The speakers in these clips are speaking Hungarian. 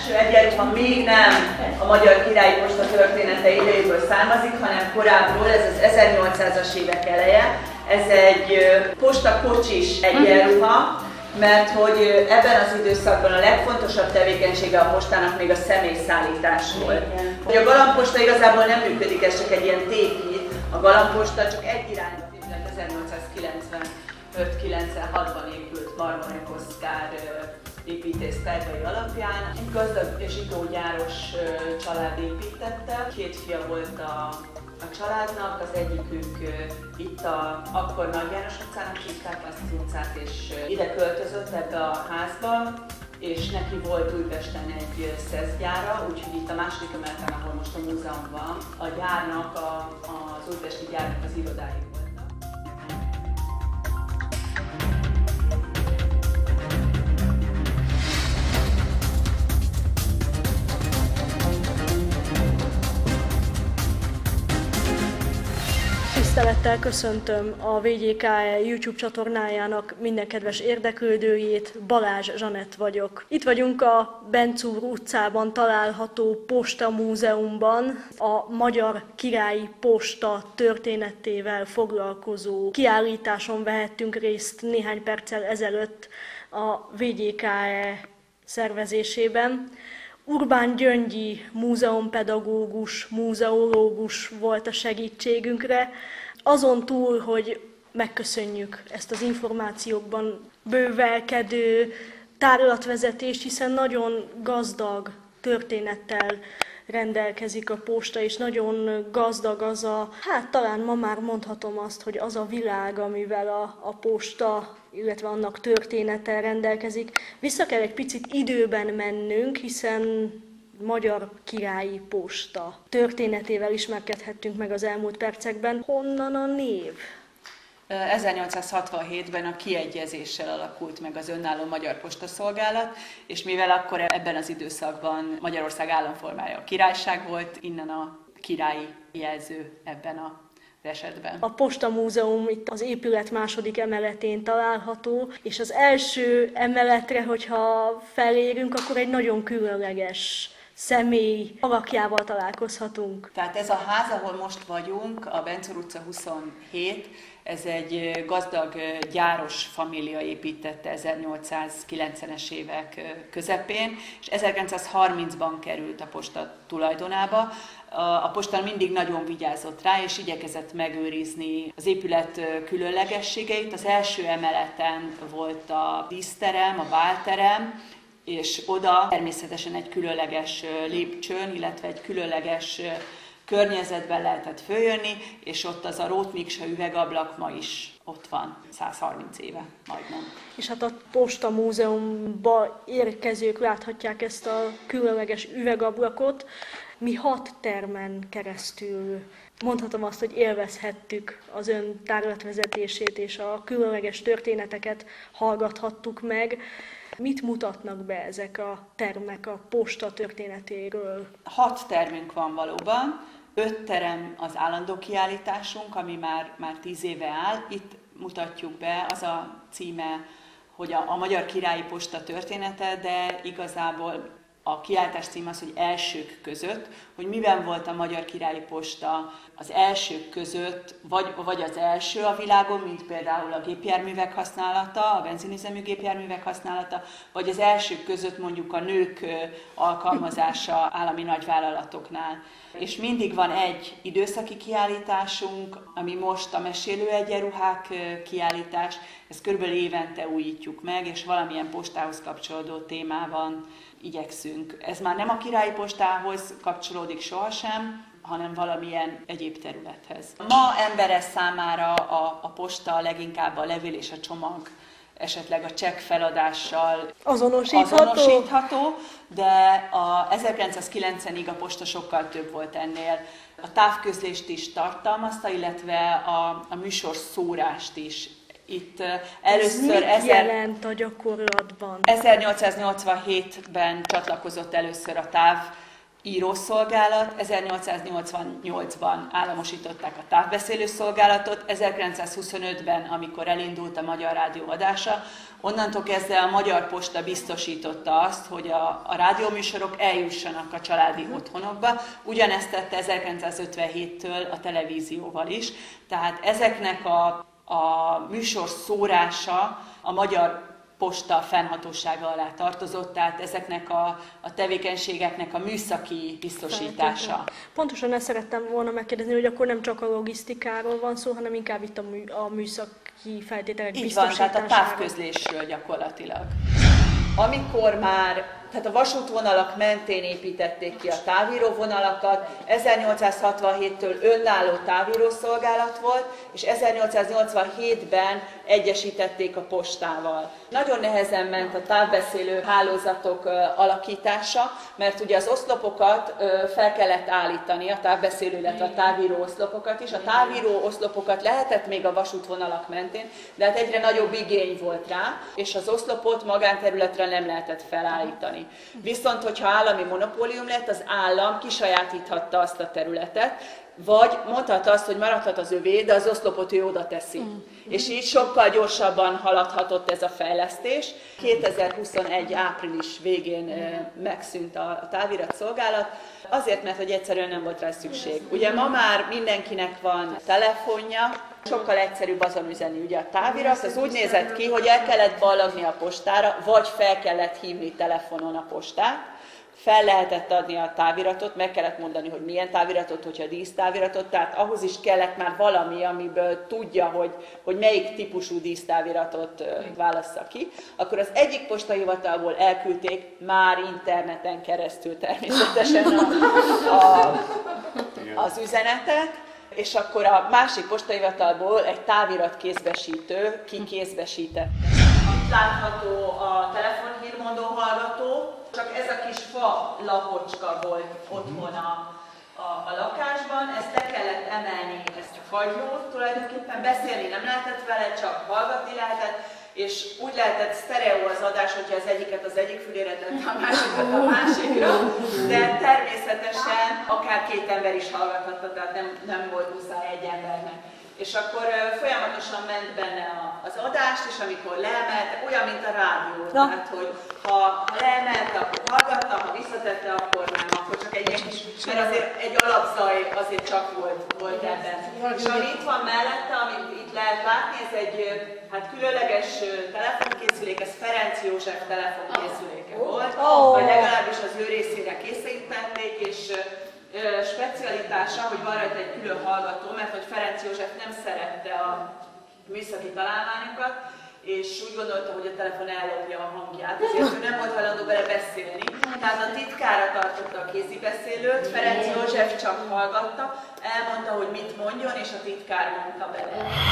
első egyenruha még nem a Magyar Királyi Posta története idejéből származik, hanem korábbról, ez az 1800-as évek eleje. Ez egy postakocsis egyenruha, mert hogy ebben az időszakban a legfontosabb tevékenysége a postának még a személyszállítás volt. Hogy a galambposta igazából nem működik, ez csak egy ilyen tévhit. A galambposta csak egy irányba épült, 1895-96-ban épült Barboné Oszkár építész tervei alapján. Egy gazdag zsidógyáros család építette, 2 fia volt a családnak, az egyikük itt akkor Nagy János utcának hívták azt az utcát, és ide költözött ebbe a házba, és neki volt Újpesten egy szeszgyára, úgyhogy itt a második emeleten, ahol most a múzeum van, a gyárnak, az újpesti gyárnak az irodái voltak. Tisztelettel köszöntöm a VGKE YouTube csatornájának minden kedves érdeklődőjét, Balázs Zsanett vagyok. Itt vagyunk a Bencúr utcában található Posta Múzeumban, a Magyar Királyi Posta történetével foglalkozó kiállításon vehettünk részt néhány perccel ezelőtt a VGKE szervezésében. Urbán Gyöngyi múzeumpedagógus, múzeológus volt a segítségünkre. Azon túl, hogy megköszönjük ezt az információkban bővelkedő tárlatvezetést, hiszen nagyon gazdag történettel rendelkezik a posta, és nagyon gazdag az a, talán ma már mondhatom azt, hogy az a világ, amivel a posta, illetve annak története rendelkezik. Vissza kell egy picit időben mennünk, hiszen Magyar Királyi Posta történetével ismerkedhettünk meg az elmúlt percekben. Honnan a név? 1867-ben a kiegyezéssel alakult meg az önálló Magyar Postaszolgálat, és mivel akkor ebben az időszakban Magyarország államformája a királyság volt, innen a királyi jelző ebben az esetben. A Posta Múzeum itt az épület második emeletén található, és az első emeletre, hogyha felérünk, akkor egy nagyon különleges személy alakjával találkozhatunk. Tehát ez a ház, ahol most vagyunk, a Bencúr utca 27, ez egy gazdag gyáros família építette 1890-es évek közepén, és 1930-ban került a posta tulajdonába. A posta mindig nagyon vigyázott rá, és igyekezett megőrizni az épület különlegességeit. Az első emeleten volt a díszterem, a bálterem, és oda természetesen egy különleges lépcsőn, illetve egy különleges környezetben lehetett följönni, és ott az a Rótmiksa üvegablak ma is ott van, 130 éve majdnem. És hát a Posta Múzeumba érkezők láthatják ezt a különleges üvegablakot. Mi 6 termen keresztül mondhatom azt, hogy élvezhettük az ön tárlatvezetését, és a különleges történeteket hallgathattuk meg. Mit mutatnak be ezek a termek a posta történetéről? 6 termünk van valóban, 5 terem az állandó kiállításunk, ami már 10 éve áll. Itt mutatjuk be, az a címe, hogy a Magyar Királyi Posta története, de igazából a kiállítás cím az, hogy elsők között, hogy miben volt a Magyar Királyi Posta az elsők között, vagy az első a világon, mint például a gépjárművek használata, a benzinüzemű gépjárművek használata, vagy az elsők között mondjuk a nők alkalmazása állami nagyvállalatoknál. És mindig van egy időszaki kiállításunk, ami most a Mesélő egyenruhák kiállítás, ezt körülbelül évente újítjuk meg, és valamilyen postához kapcsolódó témában igyekszünk. Ez már nem a Királyi Postához kapcsolódik sohasem, hanem valamilyen egyéb területhez. Ma emberes számára a posta leginkább a levél és a csomag, esetleg a csekk feladással azonosítható, de 1990-ig a posta sokkal több volt ennél. A távközlést is tartalmazta, illetve a műsor szórást is. Itt először mit jelent a gyakorlatban? 1887-ben csatlakozott először a írószolgálat, 1888-ban államosították a távbeszélő szolgálatot, 1925-ben, amikor elindult a Magyar Rádió adása, onnantól kezdve a Magyar Posta biztosította azt, hogy a rádióműsorok eljussanak a családi otthonokba. Ugyanezt tette 1957-től a televízióval is. Tehát ezeknek a műsor szórása a Magyar Posta fennhatósága alá tartozott, tehát ezeknek a tevékenységeknek a műszaki biztosítása. Pontosan ezt szerettem volna megkérdezni, hogy akkor nem csak a logisztikáról van szó, hanem inkább itt a műszaki feltételek biztosításáról. Így van, tehát a távközlésről gyakorlatilag. Amikor már, tehát a vasútvonalak mentén építették ki a távíróvonalakat, 1867-től önálló távírószolgálat volt, és 1887-ben egyesítették a postával. Nagyon nehezen ment a távbeszélő hálózatok alakítása, mert ugye az oszlopokat fel kellett állítani, a távbeszélő, illetve a távíró oszlopokat is. A távíró oszlopokat lehetett még a vasútvonalak mentén, de hát egyre nagyobb igény volt rá, és az oszlopot magánterületre nem lehetett felállítani. Viszont, hogyha állami monopólium lett, az állam kisajátíthatta azt a területet, vagy mondhatta azt, hogy maradhat az övé, de az oszlopot ő oda teszi. És így sokkal gyorsabban haladhatott ez a fejlesztés. 2021. április végén megszűnt a táviratszolgálat, azért, mert hogy egyszerűen nem volt rá szükség. Ugye ma már mindenkinek van telefonja, sokkal egyszerűbb azon üzenni. Ugye a távirat az úgy nézett ki, hogy el kellett ballagni a postára, vagy fel kellett hívni telefonon a postát, fel lehetett adni a táviratot, meg kellett mondani, hogy milyen táviratot, hogyha dísztáviratot, tehát ahhoz is kellett már valami, amiből tudja, hogy melyik típusú dísztáviratot válassza ki. Akkor az egyik postahivatalból elküldték már interneten keresztül természetesen az üzenetet, és akkor a másik postahivatalból egy távirat kézbesítő kikézbesítette. Itt látható a telefonhírmondó hallgató, csak ez a kis fa lapocska volt otthon a lakásban, ezt le kellett emelni, ezt a kagylót tulajdonképpen, beszélni nem lehetett vele, csak hallgatni lehetett, és úgy lehetett sztereó az adás, hogyha az egyiket az egyik fülére tette, a másikat a másikra, de természetesen akár két ember is hallgathatta, tehát nem volt muszáj egy embernek. És akkor folyamatosan ment benne az adást, és amikor leemelte, olyan, mint a rádió, tehát hogy ha leemelte, akkor hallgatta, ha visszatette, akkor nem, akkor csak egy ilyen kis, mert azért egy alapzaj azért csak volt ebben. És ami itt van mellette, amit itt lehet látni, ez egy különleges telefonkészülék, ez Ferenc József telefonkészüléke volt, vagy legalábbis az ő részére készítették, és specialitása, hogy van rajta egy külön hallgató, mert hogy Ferenc József nem szerette a műszaki találmányokat, és úgy gondolta, hogy a telefon ellopja a hangját, ezért ő nem volt hajlandó vele beszélni. Tehát a titkára tartotta a kézibeszélőt, Ferenc József csak hallgatta, elmondta, hogy mit mondjon, és a titkár mondta bele.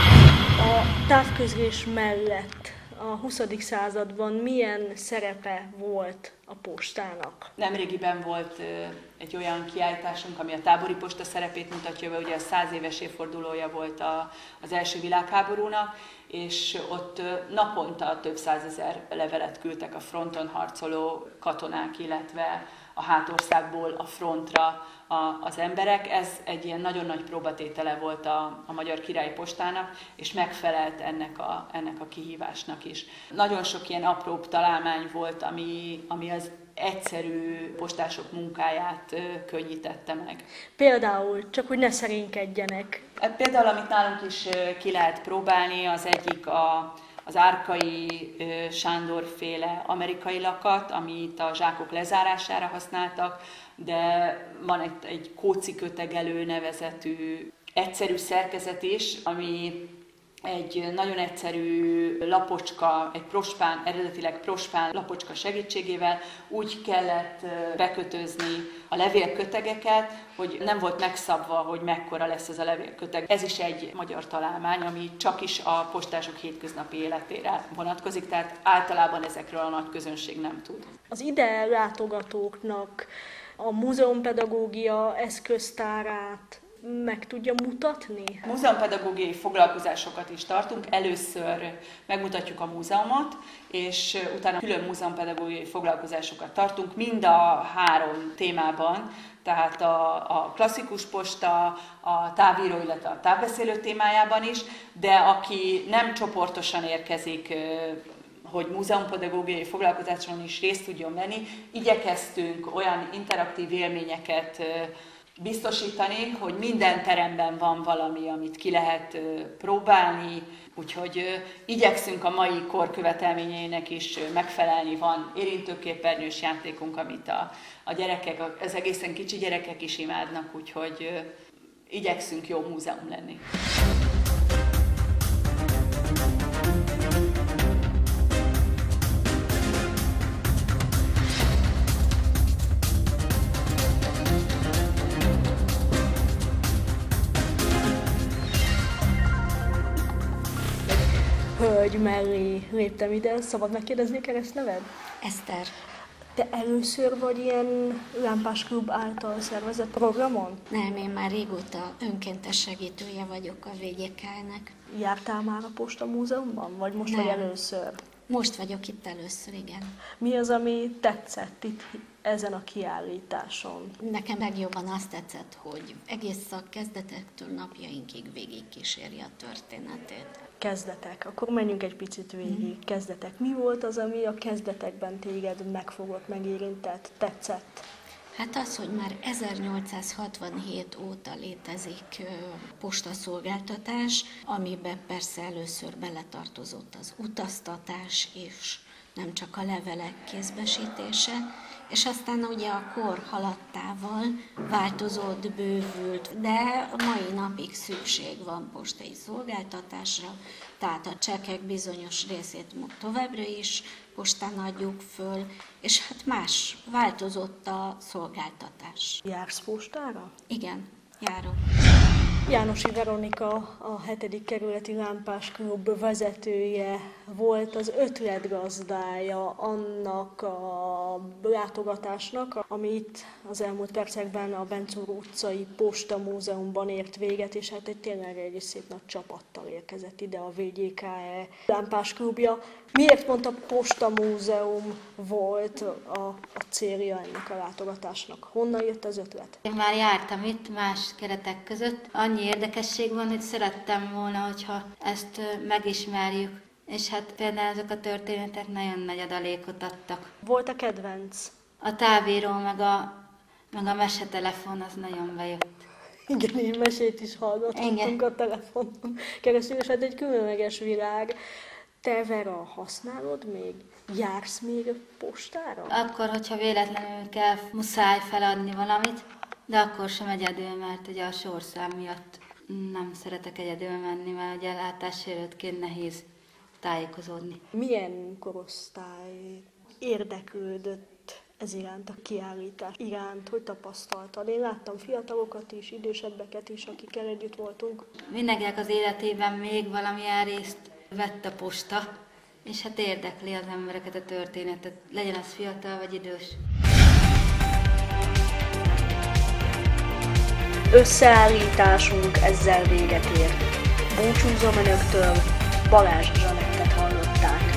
A távközlés mellett a 20. században milyen szerepe volt a postának? Nemrégiben volt egy olyan kiállításunk, ami a tábori posta szerepét mutatja be, ugye a 100 éves évfordulója volt az első világháborúnak, és ott naponta több százezer levelet küldtek a fronton harcoló katonák, illetve a hátországból a frontra az emberek. Ez egy ilyen nagyon nagy próbatétele volt a Magyar Királyi Postának, és megfelelt ennek a kihívásnak is. Nagyon sok ilyen apróbb találmány volt, ami az egyszerű postások munkáját könnyítette meg. Például, csak hogy ne szerénykedjenek. Például, amit nálunk is ki lehet próbálni, az egyik az Árkai Sándor féle amerikai lakat, amit a zsákok lezárására használtak, de van egy kócikötegelő nevezetű egyszerű szerkezet is, ami egy nagyon egyszerű lapocska, egy prospán, eredetileg prospán lapocska segítségével úgy kellett bekötözni a levélkötegeket, hogy nem volt megszabva, hogy mekkora lesz ez a levélköteg. Ez is egy magyar találmány, ami csak is a postások hétköznapi életére vonatkozik, tehát általában ezekről a nagy közönség nem tud. Az ide látogatóknak a múzeumpedagógia eszköztárát meg tudja mutatni? Múzeumpedagógiai foglalkozásokat is tartunk. Először megmutatjuk a múzeumot, és utána külön múzeumpedagógiai foglalkozásokat tartunk mind a 3 témában, tehát a klasszikus posta, a távíró, illetve a távbeszélő témájában is, de aki nem csoportosan érkezik, hogy múzeumpedagógiai foglalkozáson is részt tudjon venni, igyekeztünk olyan interaktív élményeket biztosítani, hogy minden teremben van valami, amit ki lehet próbálni, úgyhogy igyekszünk a mai kor követelményeinek is megfelelni. Van érintőképernyős játékunk, amit a gyerekek, az egészen kicsi gyerekek is imádnak, úgyhogy igyekszünk jó múzeum lenni. Hölgy mellé léptem ide, szabad megkérdezni a keresztneved? Eszter. Te először vagy ilyen Lámpás Klub által szervezett programon? Nem, én már régóta önkéntes segítője vagyok a VGK-nek. Jártál már a Posta Múzeumban, vagy most vagy először? Most vagyok itt először, igen. Mi az, ami tetszett itt ezen a kiállításon? Nekem legjobban azt tetszett, hogy egész a kezdetektől napjainkig végigkíséri a történetét. Kezdetek. Akkor menjünk egy picit végig. Kezdetek. Mi volt az, ami a kezdetekben téged megfogott, megérintett, tetszett? Hát az, hogy már 1867 óta létezik postaszolgáltatás, amiben persze először beletartozott az utaztatás és nem csak a levelek kézbesítése, és aztán ugye a kor haladtával változott, bővült, de a mai napig szükség van postai szolgáltatásra, tehát a csekkek bizonyos részét továbbra is postán adjuk föl, és hát más, változott a szolgáltatás. Jársz postára? Igen, járok. Jánosi Veronika, a 7. kerületi Lámpás Klub vezetője volt, az ötletgazdája annak a látogatásnak, ami itt az elmúlt percekben a Benczúr utcai Posta Múzeumban ért véget, és hát tényleg egy szép nagy csapattal érkezett ide a VGK-e Lámpás Klubja. Miért pont a Posta Múzeum volt a célja ennek a látogatásnak? Honnan jött az ötlet? Én már jártam itt más keretek között. Annyi érdekesség van, hogy szerettem volna, hogyha ezt megismerjük. És hát például ezek a történetek nagyon nagy adalékot adtak. Volt a kedvenc? A távíró meg a mesetelefon az nagyon bejött. Igen, én mesét is hallgathatunk a telefonon keresztül, és hát egy különleges világ. Te, Vera, használod még? Jársz még a postára? Akkor, hogyha véletlenül kell, muszáj feladni valamit, de akkor sem egyedül, mert ugye a sorszám miatt nem szeretek egyedül menni, mert ugye látássérültként nehéz tájékozódni. Milyen korosztály érdeklődött ez iránt, a kiállítás iránt? Hogy tapasztaltad? Én láttam fiatalokat is, idősebbeket is, akikkel együtt voltunk. Mindenkinek az életében még valamilyen részt vett a posta, és hát érdekli az embereket a történetet, legyen az fiatal vagy idős. Összeállításunk ezzel véget ér. Búcsúzom önöktől, Balázs Zsanettet hallották.